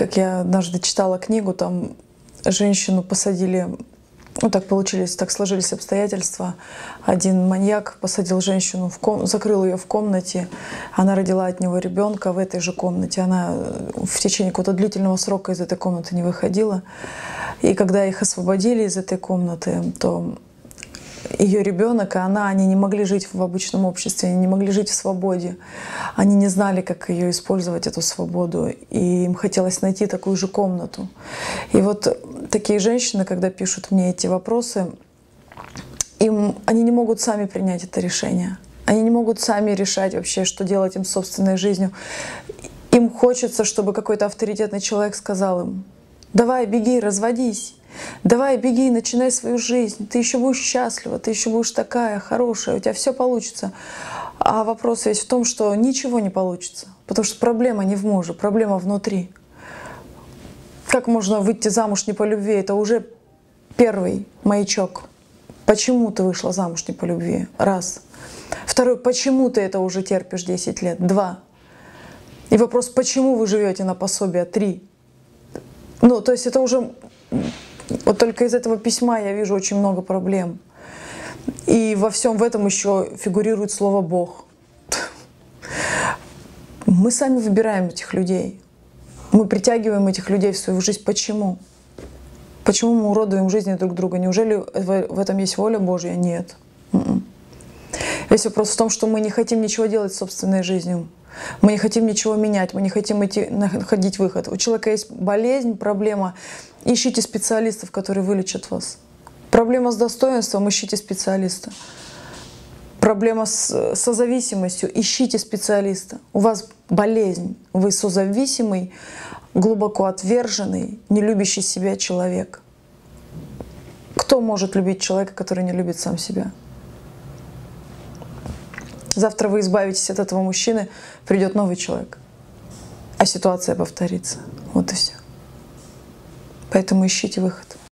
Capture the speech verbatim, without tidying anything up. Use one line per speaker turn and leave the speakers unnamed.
как я однажды читала книгу, там женщину посадили, ну так получились, так сложились обстоятельства. Один маньяк посадил женщину, в ком... закрыл ее в комнате, она родила от него ребенка в этой же комнате. Она в течение какого-то длительного срока из этой комнаты не выходила. И когда их освободили из этой комнаты, то ее ребенок и она, они не могли жить в обычном обществе, они не могли жить в свободе. Они не знали, как ее использовать, эту свободу. И им хотелось найти такую же комнату. И вот такие женщины, когда пишут мне эти вопросы, им, они не могут сами принять это решение. Они не могут сами решать вообще, что делать им с собственной жизнью. Им хочется, чтобы какой-то авторитетный человек сказал им: давай, беги, разводись. Давай, беги, начинай свою жизнь. Ты еще будешь счастлива, ты еще будешь такая хорошая, у тебя все получится. А вопрос весь в том, что ничего не получится. Потому что проблема не в муже, проблема внутри. Как можно выйти замуж не по любви? Это уже первый маячок. Почему ты вышла замуж не по любви? Раз. Второй, почему ты это уже терпишь десять лет? Два. И вопрос, почему вы живете на пособие? Три. Ну, то есть это уже... Вот только из этого письма я вижу очень много проблем. И во всем в этом еще фигурирует слово «Бог». Мы сами выбираем этих людей. Мы притягиваем этих людей в свою жизнь. Почему? Почему мы уродуем жизни друг друга? Неужели в этом есть воля Божья? Нет. Весь вопрос в том, что мы не хотим ничего делать с собственной жизнью. Мы не хотим ничего менять, мы не хотим идти, находить выход. У человека есть болезнь, проблема. Ищите специалистов, которые вылечат вас. Проблема с достоинством, ищите специалиста. Проблема с созависимостью, ищите специалиста. У вас болезнь, вы созависимый, глубоко отверженный, не любящий себя человек. Кто может любить человека, который не любит сам себя? Завтра вы избавитесь от этого мужчины, придет новый человек, а ситуация повторится. Вот и все. Поэтому ищите выход.